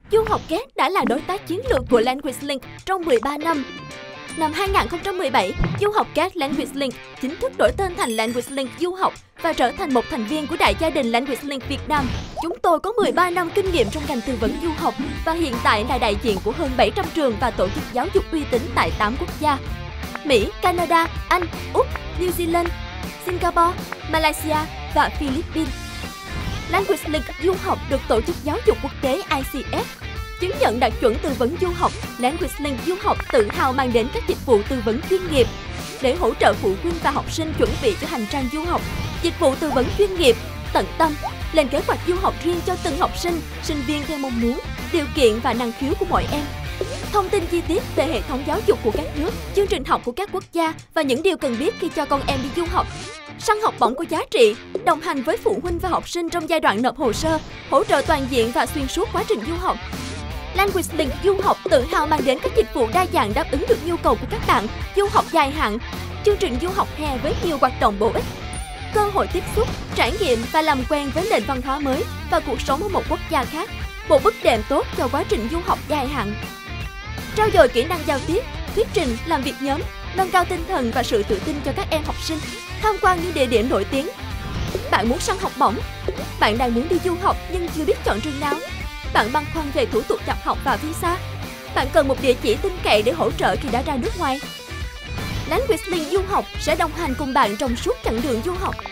Du học kép đã là đối tác chiến lược của Language Link trong 13 năm. Năm 2017, Du học kép Language Link chính thức đổi tên thành Language Link Du học và trở thành một thành viên của đại gia đình Language Link Việt Nam. Chúng tôi có 13 năm kinh nghiệm trong ngành tư vấn du học và hiện tại là đại diện của hơn 700 trường và tổ chức giáo dục uy tín tại 8 quốc gia: Mỹ, Canada, Anh, Úc, New Zealand, Singapore, Malaysia và Philippines. Language Link Du học được Tổ chức Giáo dục Quốc tế ICF chứng nhận đạt chuẩn tư vấn du học. Language Link Du học tự hào mang đến các dịch vụ tư vấn chuyên nghiệp để hỗ trợ phụ huynh và học sinh chuẩn bị cho hành trang du học. Dịch vụ tư vấn chuyên nghiệp, tận tâm, lên kế hoạch du học riêng cho từng học sinh, sinh viên theo mong muốn, điều kiện và năng khiếu của mỗi em. Thông tin chi tiết về hệ thống giáo dục của các nước, chương trình học của các quốc gia và những điều cần biết khi cho con em đi du học. Săn học bổng có giá trị, đồng hành với phụ huynh và học sinh trong giai đoạn nộp hồ sơ, hỗ trợ toàn diện và xuyên suốt quá trình du học. Language Link Du học tự hào mang đến các dịch vụ đa dạng đáp ứng được nhu cầu của các bạn. Du học dài hạn, chương trình du học hè với nhiều hoạt động bổ ích, cơ hội tiếp xúc, trải nghiệm và làm quen với nền văn hóa mới và cuộc sống ở một quốc gia khác. Một bước đệm tốt cho quá trình du học dài hạn. Trau dồi kỹ năng giao tiếp, thuyết trình, làm việc nhóm, nâng cao tinh thần và sự tự tin cho các em học sinh. Tham quan những địa điểm nổi tiếng. Bạn muốn săn học bổng? Bạn đang muốn đi du học nhưng chưa biết chọn trường nào? Bạn băn khoăn về thủ tục nhập học và visa? Bạn cần một địa chỉ tin cậy để hỗ trợ khi đã ra nước ngoài? Language Link Du học sẽ đồng hành cùng bạn trong suốt chặng đường du học.